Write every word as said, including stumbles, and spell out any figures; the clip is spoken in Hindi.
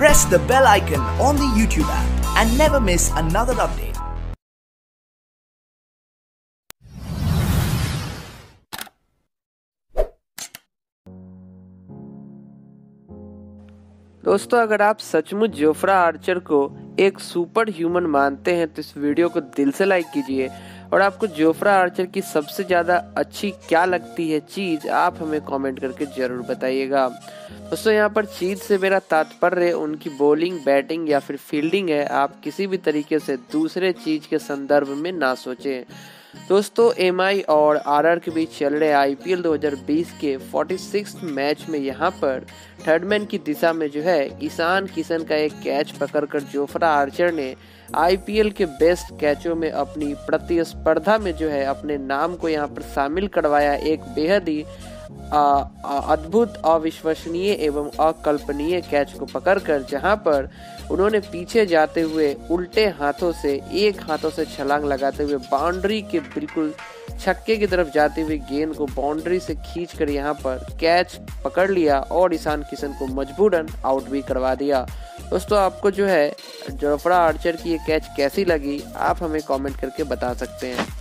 press the bell icon on the YouTube app and never miss another update. दोस्तों, अगर आप सचमुच जोफ्रा आर्चर को एक सुपर ह्यूमन मानते हैं तो इस वीडियो को दिल से लाइक कीजिए। और आपको जोफ्रा आर्चर की सबसे ज़्यादा अच्छी क्या लगती है चीज़, आप हमें कमेंट करके ज़रूर बताइएगा। दोस्तों, यहाँ पर चीज़ से मेरा तात्पर्य उनकी बॉलिंग, बैटिंग या फिर फील्डिंग है। आप किसी भी तरीके से दूसरे चीज़ के संदर्भ में ना सोचें। दोस्तों, एमआई और आरआर के बीच चल रहे आईपीएल दो हज़ार बीस के छियालीसवें मैच में यहाँ पर थर्डमैन की दिशा में जो है ईशान किशन का एक कैच पकड़कर जोफ्रा आर्चर ने आईपीएल के बेस्ट कैचों में अपनी प्रतिस्पर्धा में जो है अपने नाम को यहाँ पर शामिल करवाया। एक बेहद ही अद्भुत, अविश्वसनीय एवं अकल्पनीय कैच को पकड़कर, जहां पर उन्होंने पीछे जाते हुए उल्टे हाथों से एक हाथों से छलांग लगाते हुए बाउंड्री के बिल्कुल छक्के की तरफ जाते हुए गेंद को बाउंड्री से खींचकर यहां पर कैच पकड़ लिया और ईशान किशन को मजबूरन आउट भी करवा दिया। दोस्तों, आपको जो है जोफ्रा आर्चर की ये कैच कैसी लगी, आप हमें कमेंट करके बता सकते हैं।